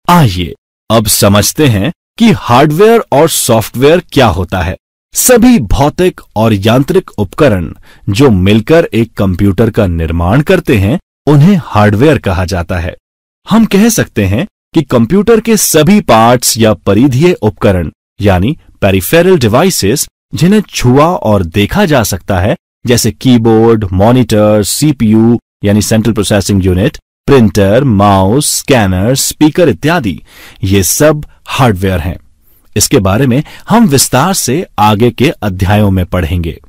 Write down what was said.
आइए अब समझते हैं कि हार्डवेयर और सॉफ्टवेयर क्या होता है। सभी भौतिक और यांत्रिक उपकरण जो मिलकर एक कंप्यूटर का निर्माण करते हैं, उन्हें हार्डवेयर कहा जाता है। हम कह सकते हैं कि कंप्यूटर के सभी पार्ट्स या परिधीय उपकरण यानी पेरिफेरल डिवाइसेस, जिन्हें छुआ और देखा जा सकता है, जैसे कीबोर्ड, मॉनिटर, सीपीयू यानी central processing unit, printer, mouse, scanner, speaker इत्यादि, ये सब हार्डवेयर हैं। इसके बारे में हम विस्तार से आगे के अध्यायों में पढ़ेंगे।